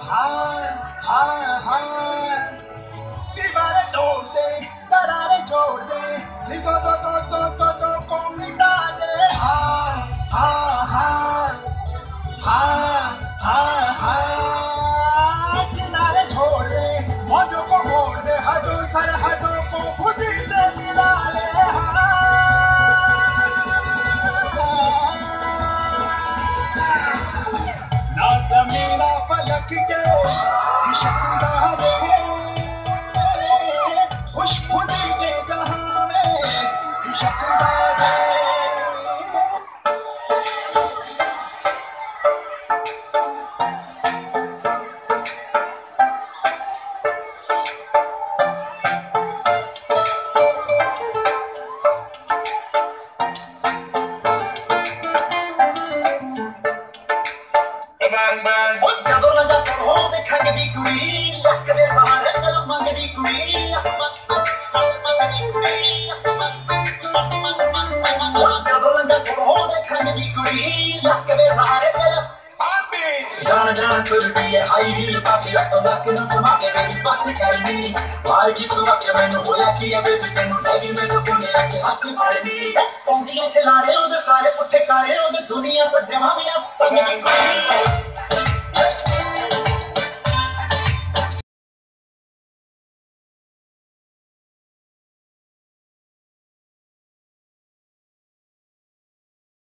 हाय हाय हाय, दीवारें तोड़ दे, दरारें जोड़ दे, सिगो दो को मिटा दे। हाय हाय हाय हाय हाय हाय, किनारे छोड़ दे, मौजों को मोड़ दे, हदों सरहदों को खुद ही से मिला ले। ना ज़मीना फलक के इश्क ज़ादे, खुश खुदी के जहां में इश्क ज़ादे। Bang bang, ਜਦੋਂ ਲਗਾ ਕੋਲੋਂ ਦੇਖਾਂਗੀ ਕੁੜੀ, ਲੱਕ ਦੇ ਸਹਾਰੇ ਦਿਲ ਮੰਗਦੀ ਕੁੜੀ, ਮੰਗਦੀ ਕੁੜੀ, ਜਦੋਂ ਲਗਾ ਕੋਲੋਂ ਦੇਖਾਂਗੀ ਕੁੜੀ, ਲੱਕ ਦੇ ਸਹਾਰੇ ਦਿਲ ਜਾਣ ਜਾਣ ਤੁਰਦੀ ਹੈ ਹਾਈ ਹੀਲ ਪਾਪੀ ਰੱਖੋ ਲੱਕ ਨੂੰ ਘੁਮਾ ਕੇ ਮੇਰੀ ਬੱਸ ਕਰਨੀ ਬਾਹਰ ਕੀ ਤੂੰ ਅੱਖ ਮੈਨੂੰ ਹੋਇਆ ਕੀ ਹੈ ਬੇਬੀ ਤੈਨੂੰ ਲੈ ਗਈ ਮੈਨੂੰ ਕੋਨੇ ਵਿੱਚ ਹੱਥ ਫੜਨੀ ਪੌਂਦੀਆਂ ਖਿਲਾਰੇ ਉਹਦੇ ਸਾਰੇ ਪੁੱਠੇ ਕਾਰੇ ਉਹਦੇ ਦੁਨੀਆ ਪਰ ਜਮਾ ਵੀ ਸੰਗ